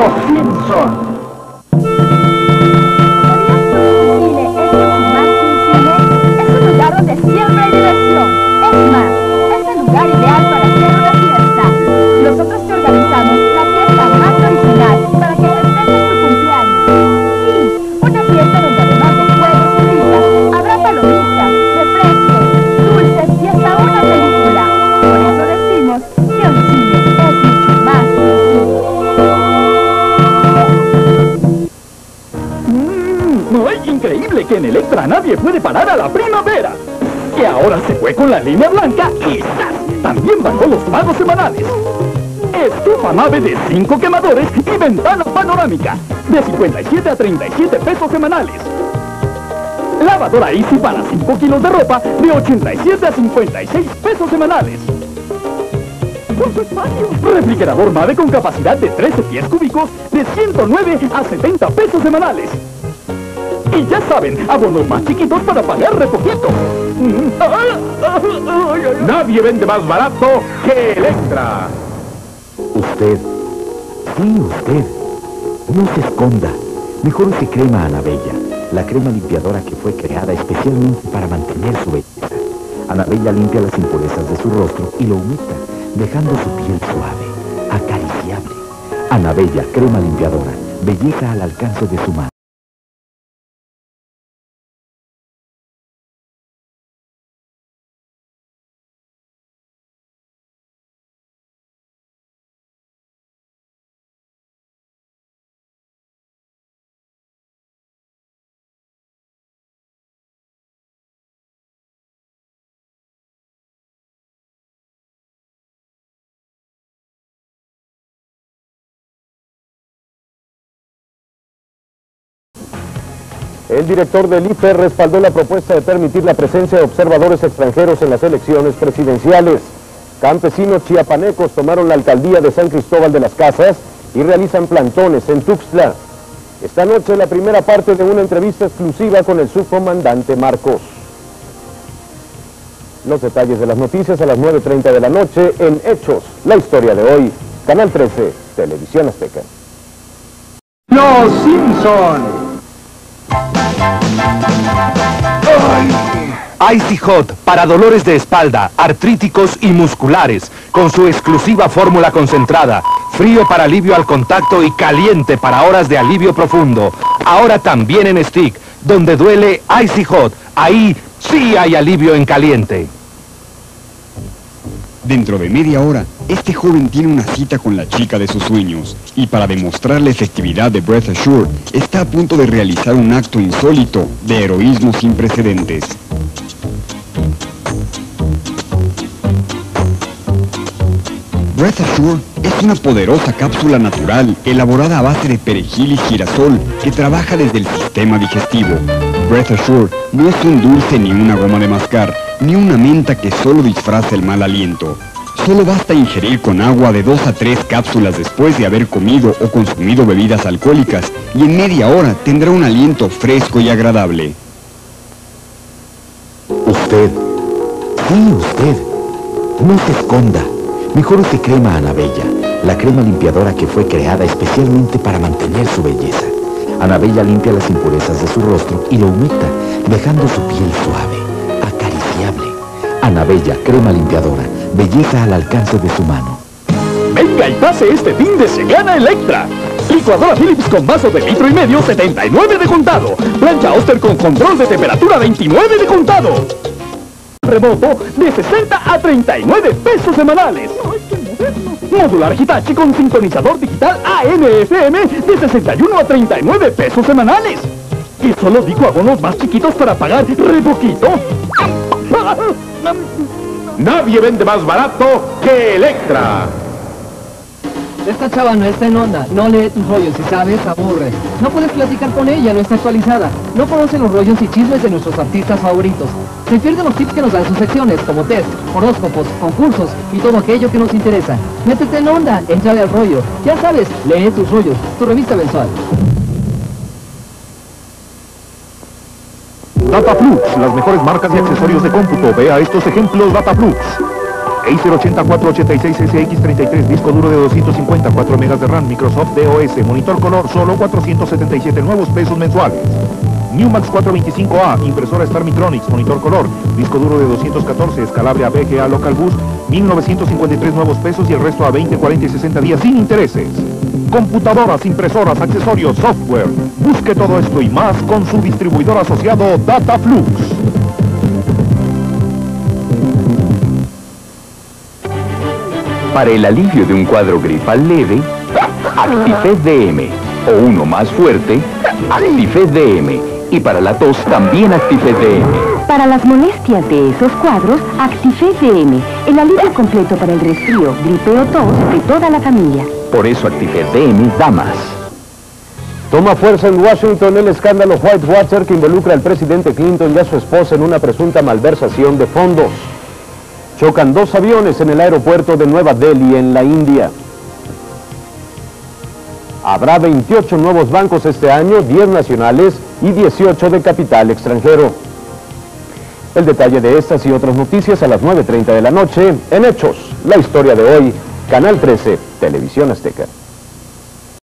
Los Simpson. Donde siempre hay diversión. Es más, es el lugar ideal para hacer una fiesta. Nosotros te organizamos la fiesta más original para que festejes tu cumpleaños. Sí, una fiesta donde además de juegos y risas, habrá palomitas, refrescos, dulces y hasta una película. Por eso decimos que un cine es mucho más que ¡Ay, increíble! Que en Electra nadie puede parar a la primavera. Que ahora se fue con la línea blanca y ¡zas! También bajó los pagos semanales. Estufa nave de 5 quemadores y ventana panorámica de 57 a 37 pesos semanales. Lavadora Easy para 5 kilos de ropa de 87 a 56 pesos semanales. Por su espacio. Refrigerador Mave con capacidad de 13 pies cúbicos de 109 a 70 pesos semanales. Y ya saben, abonos más chiquitos para pagar re poquito. Nadie vende más barato que Electra. Usted, sí, usted, no se esconda. Mejor use crema Anabella, la crema limpiadora que fue creada especialmente para mantener su belleza. Anabella limpia las impurezas de su rostro y lo humecta, dejando su piel suave, acariciable. Anabella, crema limpiadora, belleza al alcance de su mano. El director del IFE respaldó la propuesta de permitir la presencia de observadores extranjeros en las elecciones presidenciales. Campesinos chiapanecos tomaron la alcaldía de San Cristóbal de las Casas y realizan plantones en Tuxtla. Esta noche la primera parte de una entrevista exclusiva con el subcomandante Marcos. Los detalles de las noticias a las 9:30 de la noche en Hechos, la historia de hoy, Canal 13, Televisión Azteca. Los Simpson. Icy Hot para dolores de espalda, artríticos y musculares, con su exclusiva fórmula concentrada, frío para alivio al contacto y caliente para horas de alivio profundo. Ahora también en stick, donde duele Icy Hot, ahí sí hay alivio en caliente. Dentro de media hora, este joven tiene una cita con la chica de sus sueños y para demostrar la efectividad de Breath Assured, está a punto de realizar un acto insólito de heroísmo sin precedentes. Breath Assured es una poderosa cápsula natural elaborada a base de perejil y girasol que trabaja desde el sistema digestivo. Breath Assured no es un dulce ni una goma de mascar, ni una menta que solo disfraza el mal aliento. Solo basta ingerir con agua de 2 a 3 cápsulas después de haber comido o consumido bebidas alcohólicas y en media hora tendrá un aliento fresco y agradable. Usted, sí, usted, no se esconda. Mejor use crema Anabella, la crema limpiadora que fue creada especialmente para mantener su belleza. Anabella limpia las impurezas de su rostro y lo humecta, dejando su piel suave, acariciable. Anabella, crema limpiadora, belleza al alcance de su mano. Venga y pase este fin de semana Electra. Licuadora Philips con vaso de 1,5 litros, 79 de contado. Plancha Oster con control de temperatura, 29 de contado. Remoto de 60 a 39 pesos semanales. Modular Hitachi con sincronizador digital AM/FM de 61 a 39 pesos semanales. Y solo digo abonos más chiquitos para pagar re poquito. Nadie vende más barato que Electra. Esta chava no está en onda, no lee tus rollos y sabes, aburre. No puedes platicar con ella, no está actualizada. No conoce los rollos y chismes de nuestros artistas favoritos. Se pierden los tips que nos dan sus secciones, como test, horóscopos, concursos y todo aquello que nos interesa. Métete en onda, éntrale al rollo. Ya sabes, lee tus rollos, tu revista mensual. Dataflux, las mejores marcas y accesorios de cómputo. Vea estos ejemplos Dataflux. Acer 8486 SX33, disco duro de 254 megas de RAM, Microsoft DOS, monitor color, solo 477 nuevos pesos mensuales. Newmax 425A, impresora Starmitronics, monitor color, disco duro de 214, escalable a VGA Local Bus, 1953 nuevos pesos y el resto a 20, 40 y 60 días sin intereses. Computadoras, impresoras, accesorios, software. Busque todo esto y más con su distribuidor asociado Dataflux. Para el alivio de un cuadro gripal leve, Actifed DM. O uno más fuerte, Actifed DM. Y para la tos también Actifed DM. Para las molestias de esos cuadros, Actifed DM. El alivio completo para el resfrío, gripe o tos de toda la familia. Por eso Actifed DM da más. Toma fuerza en Washington el escándalo Whitewater que involucra al presidente Clinton y a su esposa en una presunta malversación de fondos. Chocan 2 aviones en el aeropuerto de Nueva Delhi, en la India. Habrá 28 nuevos bancos este año, 10 nacionales y 18 de capital extranjero. El detalle de estas y otras noticias a las 9:30 de la noche en Hechos, la historia de hoy, Canal 13, Televisión Azteca.